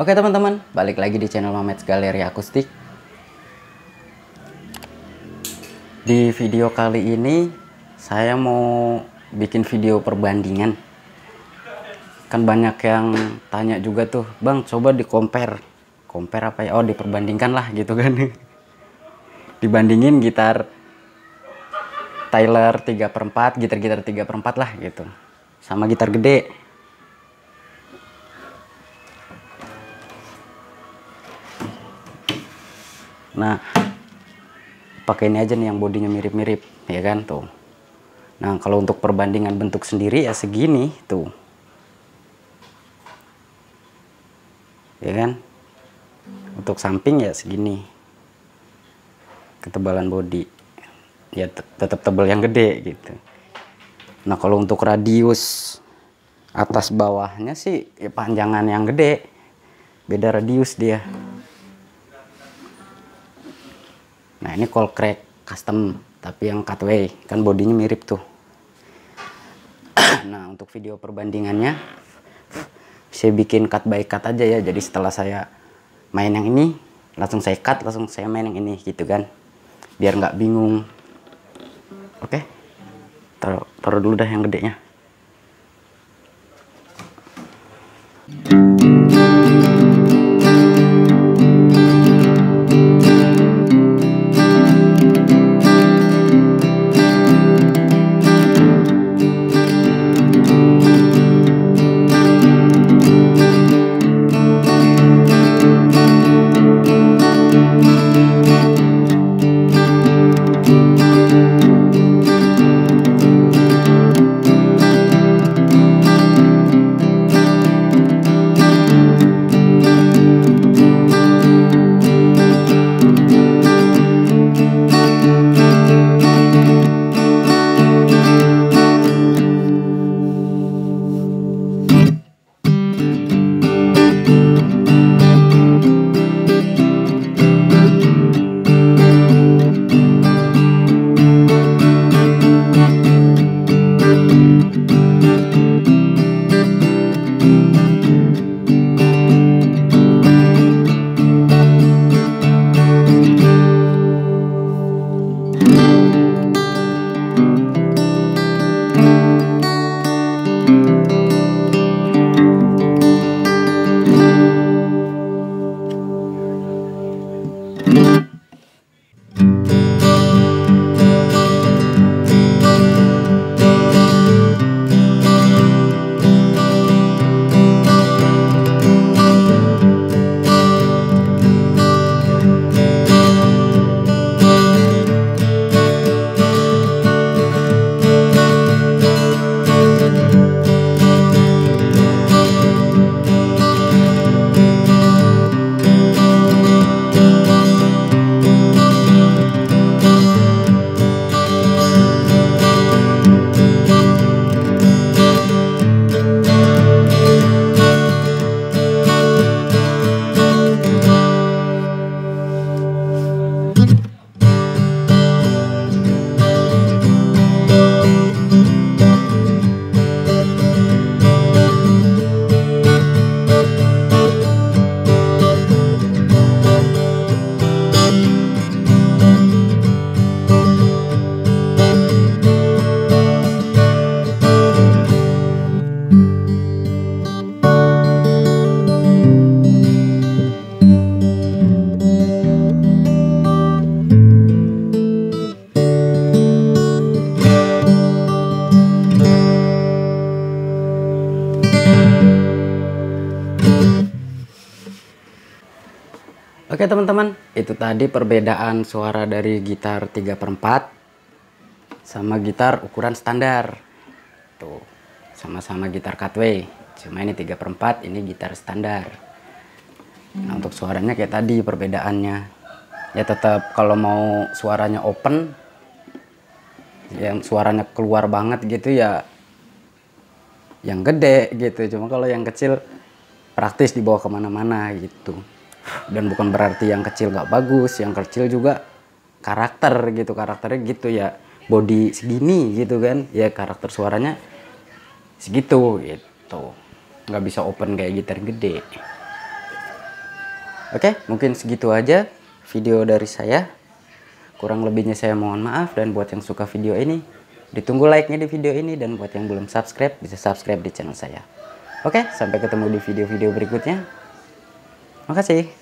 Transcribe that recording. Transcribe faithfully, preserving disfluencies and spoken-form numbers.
Oke teman-teman, balik lagi di channel Mamets Galeri Akustik. Di video kali ini saya mau bikin video perbandingan. Kan banyak yang tanya juga tuh, Bang coba di compare. Compare apa ya? Oh diperbandingkan lah gitu kan. Dibandingin gitar Tyler tiga per empat, gitar-gitar tiga per empat lah gitu. Sama gitar gede. Nah, pakai ini aja nih yang bodinya mirip-mirip, ya kan tuh. Nah, kalau untuk perbandingan bentuk sendiri ya segini tuh. Ya kan? Untuk samping ya segini. Ketebalan bodi. Ya tetap tebal yang gede gitu. Nah, kalau untuk radius atas bawahnya sih ya panjangan yang gede. Beda radius dia. Nah ini call crack custom tapi yang cutaway kan bodinya mirip tuh. Nah untuk video perbandingannya saya bikin cut by cut aja ya. Jadi setelah saya main yang ini langsung saya cut, langsung saya main yang ini gitu kan, biar nggak bingung. Oke, taruh, taruh dulu dah yang gedenya. Oke teman-teman, itu tadi perbedaan suara dari gitar tiga per empat sama gitar ukuran standar. Tuh, sama-sama gitar cutaway. Cuma ini tiga per empat, ini gitar standar. Nah, untuk suaranya kayak tadi perbedaannya. Ya tetap kalau mau suaranya open, yang suaranya keluar banget gitu ya yang gede gitu. Cuma kalau yang kecil praktis dibawa kemana-mana gitu. Dan bukan berarti yang kecil gak bagus, yang kecil juga karakter gitu, karakternya gitu ya, body segini gitu kan, ya karakter suaranya segitu gitu, nggak bisa open kayak gitar gede. Oke, mungkin segitu aja video dari saya. Kurang lebihnya saya mohon maaf, dan buat yang suka video ini, ditunggu like-nya di video ini, dan buat yang belum subscribe, bisa subscribe di channel saya. Oke, sampai ketemu di video-video berikutnya. Makasih.